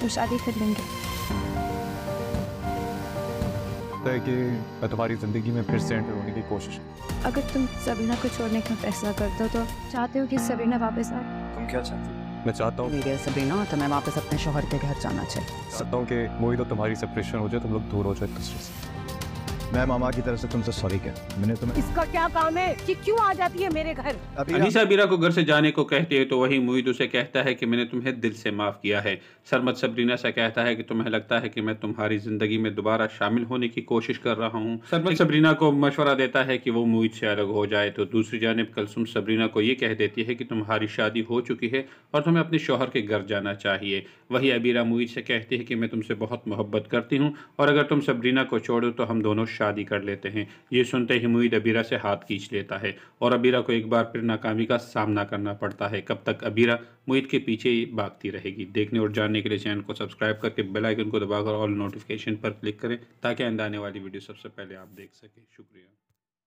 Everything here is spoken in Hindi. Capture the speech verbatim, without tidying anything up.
तो शादी कर लेंगे। लगता है कि मैं तुम्हारी ज़िंदगी में फिर से एंटर होने की कोशिश। अगर तुम सबरीना को छोड़ने का फैसला करते हो तो चाहते हो कि सबरीना वापस आए? तुम क्या चाहती हो? मैं चाहता हूँ मेरे सबरीना तो मैं वापस अपने शौहर के घर जाना चाहिए। चाहता हूँ कि मोहित और तुम्हारी सेपरेशन हो जाए, तुम लोग दूर हो जाए एक दूसरे से। मैं मामा की तरफ से तुमसे सॉरी कह मैंने तुम्हें। इसका क्या काम है कि क्यों आ जाती है मेरे घर? अनीसा अबीरा को घर से जाने को कहती है तो वही मोहित उसे कहता है कि मैंने तुम्हें दिल से माफ किया है। सरमत सबरीना से कहता है कि तुम्हें लगता है कि मैं तुम्हारी जिंदगी में दोबारा शामिल होने की कोशिश कर रहा हूँ। सरमत सबरीना को मशवरा देता है कि वो मोहित से अलग हो जाए, तो दूसरी जानिब कलसुम सबरीना को ये कह देती है कि तुम्हारी शादी हो चुकी है और तुम्हें अपने शौहर के घर जाना चाहिए। वही अबीरा मोहित से कहती है कि मैं तुमसे बहुत मोहब्बत करती हूँ और अगर तुम सबरीना को छोड़ो तो हम दोनों शादी कर लेते हैं। ये सुनते ही मोहित अबीरा से हाथ खींच लेता है और अबीरा को एक बार फिर नाकामी का सामना करना पड़ता है। कब तक अबीरा मोहित के पीछे ही भागती रहेगी? देखने और जानने के लिए चैनल को सब्सक्राइब करके बेल आइकन को दबाकर ऑल नोटिफिकेशन पर क्लिक करें ताकि आने वाली वीडियो सबसे पहले आप देख सकें। शुक्रिया।